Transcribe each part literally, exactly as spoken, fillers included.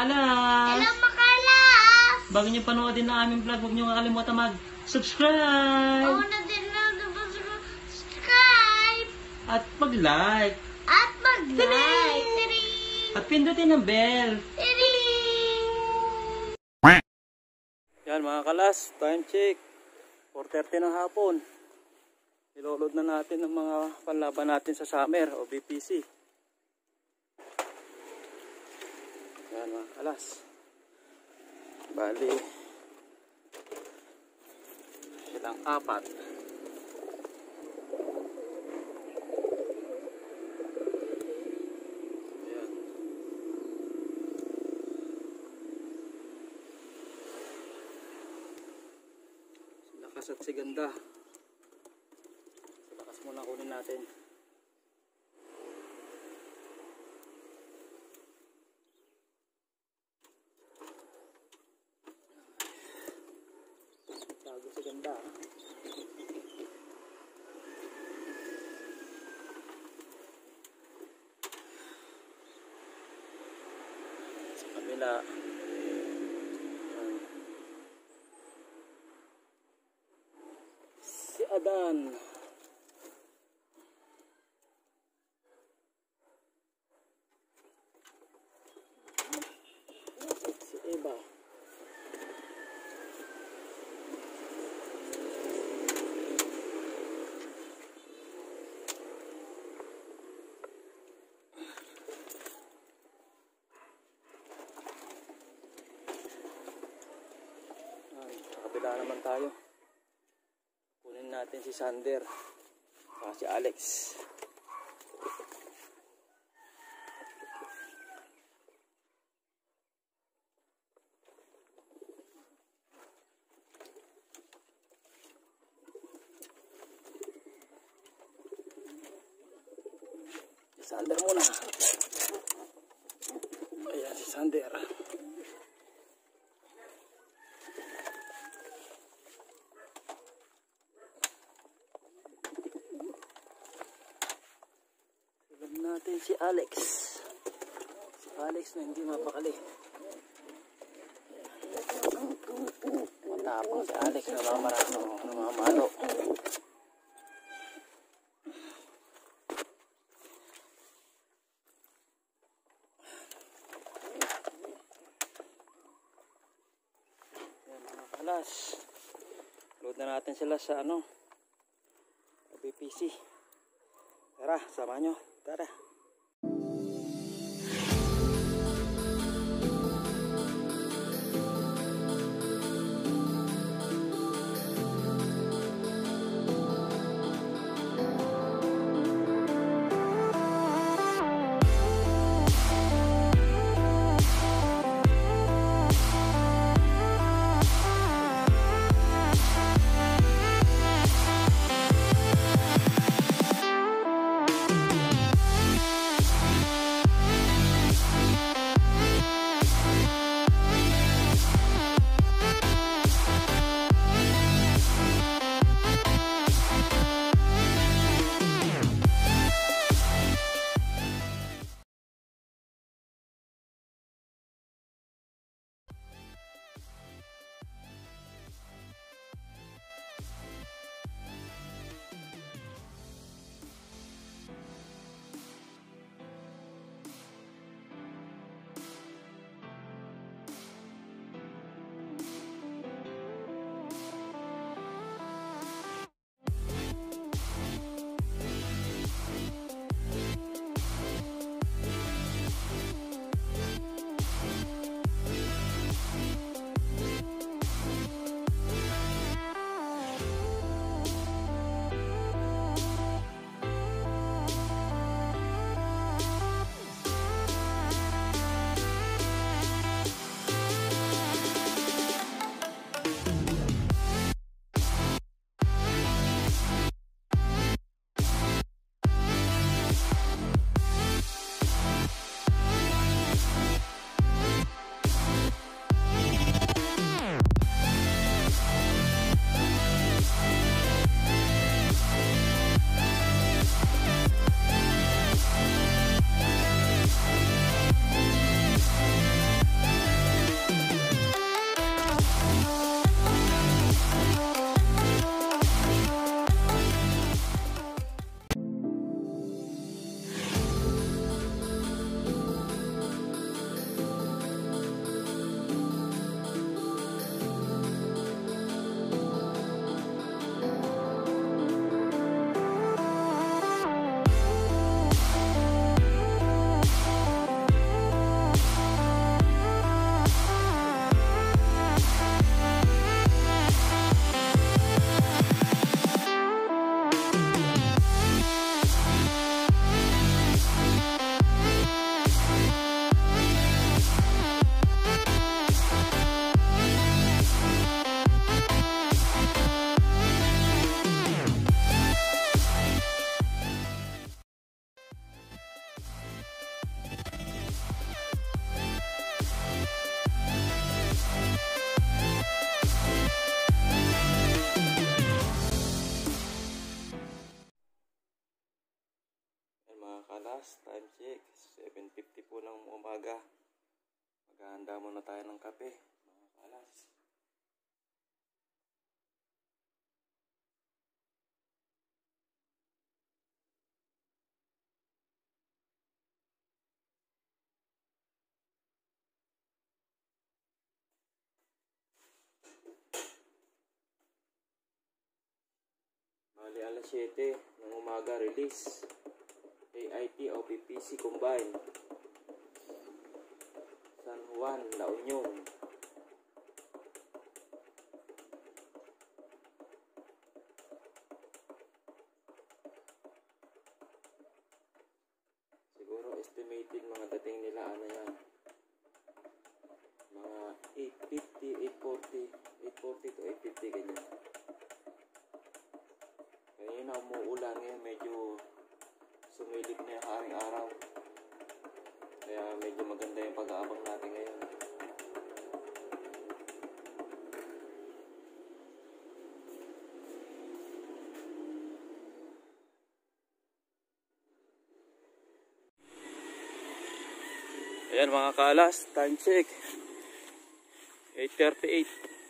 kalas! Hello mga kalas! Bago nyo panoodin ang aming vlog, huwag nyo kakalimutan mag-subscribe! Oo na din na subscribe! At mag-like! At mag-like! Tiring! At pindutin ang bell! Tiring! Yan mga kalas, time check. four thirty ng hapon. Niloload na natin ang mga panlaban natin sa summer o B P C. Yan mga kalas. Bali silang apat. Ayan. Lakas at siganda. Sa lakas muna kunin natin. Bago sa ganda. Sa kabila. Si Adan. Si Eva. Kabila naman tayo. Kunin natin si Sander at si Alex. Si Sander muna. Ayan si Sander. Natin si Alex. Si Alex na hindi mapakali. Matapang si Alex na mamarano, namamalo. Yan mga kalas. Load na natin sila sa ano, B P C. Tara, sama nyo. Tara. kaalas, time check, seven fifty po ng umaga. Maghahanda muna tayo ng kape, mga kaalas. Bali alas siyete ng umaga release. A I T o P P C combine. San Juan, La Union. Siguro estimated mga dating nila ano yan. Mga eight fifty, eight forty, eight forty to eight fifty ganyan. Kanina umuulan ngayon, medyo sumilip na yung haring araw. Kaya medyo maganda yung pag-aabang natin ngayon. Ayan mga kaalas, time check. eight thirty-eight.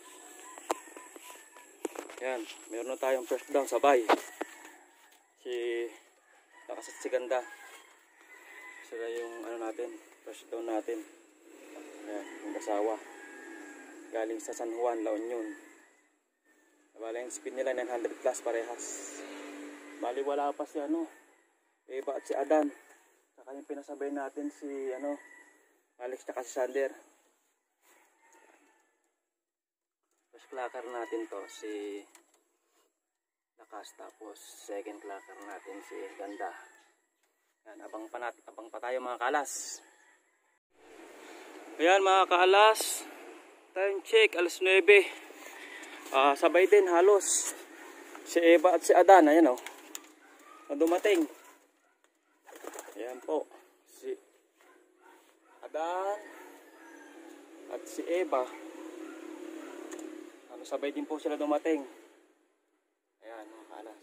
Ayan, meron na tayong first down sabay. Si Lakas at si Ganda. Sila yung ano natin, first down natin. Ayan, yung kasawa. Galing sa San Juan, La Union. Bali yung speed nila nine hundred plus parehas. Bali wala pa si ano, Eva at si Adan. Saka yung pinasabay natin si ano, Alex at si Sander. First clacker natin to si Lakas, tapos second clacker natin si Ganda. Yan, abang pa natin, abang pa tayo mga kaalas. Ayan mga kaalas, time check alas nuwebe. Uh, sabay din halos si Eva at si Adan. Ayan o, oh, dumating. Ayan po si Adan at si Eva. Ano, sabay din po sila dumating. Ayan mga kaalas.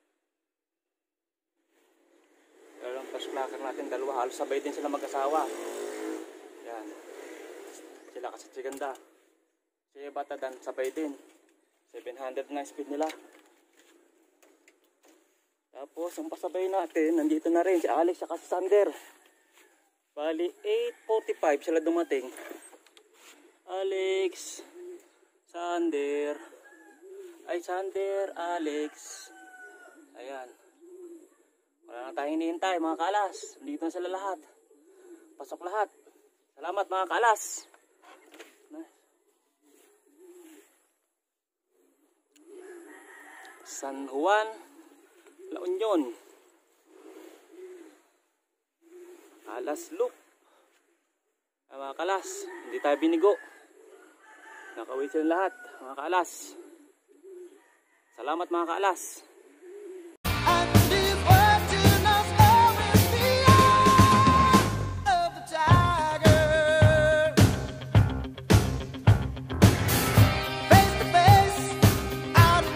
Pero ang first clacker natin dalawa, halos sabay din sila mag-asawa. Ayan, sila kasi si Ganda, si Eva at Adan sabay din. seven hundred na speed nila. Tapos ang pasabay natin, nandito na rin si Alex at si Sander. Bali eight forty-five sila dumating. Alex, Sander, ay Sander, Alex. Ayan, wala na tayong hinihintay mga kaalas. Dito na sila lahat. Pasok lahat. Salamat mga kaalas. San Juan, La Union. Alas loop. Ay, mga kalas, hindi tayo binigo. Nakauwi sila lahat mga kaalas. Salamat mga kaalas.